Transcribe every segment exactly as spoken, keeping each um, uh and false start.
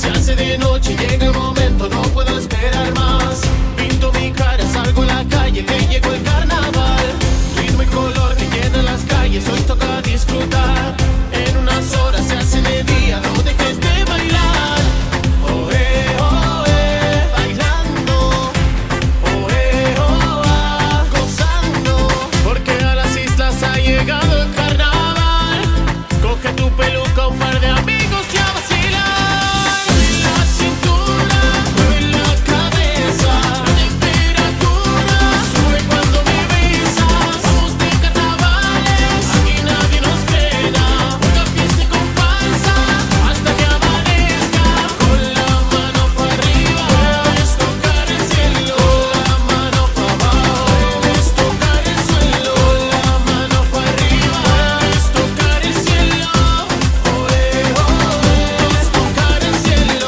Se hace de noche, llega el momento, no puedo esperar más. Pinto mi cara, salgo a la calle, que llegó el carnaval. Ritmo y color que llena las calles, hoy toca disfrutar. En unas horas se hace de día, no dejes de bailar. Oh, eh, oh, eh, bailando. Oh, eh, oh, ah, gozando. Porque a las islas ha llegado el carnaval. Coge tu peluca, un par de amigos y a vacilar. Mueve la cintura, mueve la cabeza. La temperatura sube cuando me besas. Somos de carnavales, aquí nadie nos frena. Una fiesta y comparsa hasta que amanezca. Con la mano para arriba debes tocar el cielo. La mano para abajo debes tocar el suelo. La mano para arriba debes tocar el cielo. Oh, eh, oh, debes tocar el cielo.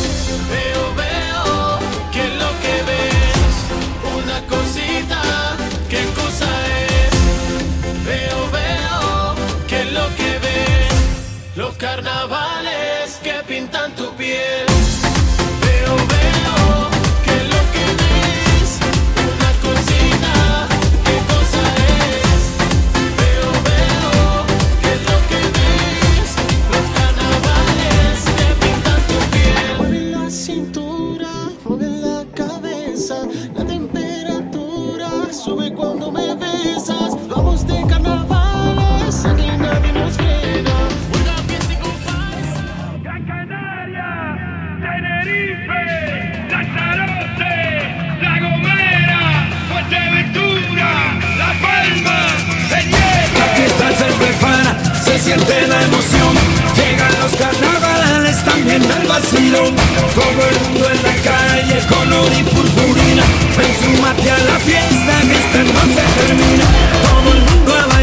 Veo, veo, ¿qué es lo que ves? Una cosita, ¿qué cosa es? Veo, veo, ¿qué es lo que ves? Los carnavales que pintan tu piel. Veo, veo, ¿qué es lo que ves? Una cosita, ¿qué cosa es? Veo, veo, ¿qué es lo que ves? Los carnavales que pintan tu piel. Mueve la cintura, mueve la cabeza. La temperatura sube cuando me besas. Vamos de carnavales, aquí nadie nos frena. Una fiesta y comparsa. Gran Canaria, Tenerife, Lanzarote, La Gomera, Fuerteventura, La Palma, El Hierro. La fiesta se prepara, se siente la emoción. Llegan los carnavales, también el vacilón. Todo el mundo en la calle, color y purpurina. Ven, súmate a la fiesta, que esta no se termina. Todo el mundo a bailar.